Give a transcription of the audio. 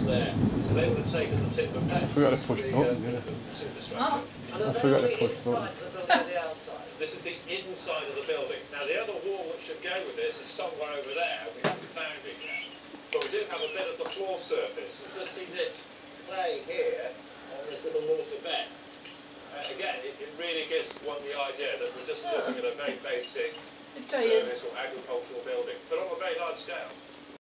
there. So they would have taken the timber I forgot to push the button, yeah. superstructure. I forgot to push the button. This is the inside of the building. Now the other wall that should go with this is somewhere over there. We haven't found it yet. But we do have a bit of the floor surface. You just see this clay here on this little mortar bed. Again, it really gives one the idea that we're just looking at a very basic service or agricultural building, but on a very large scale.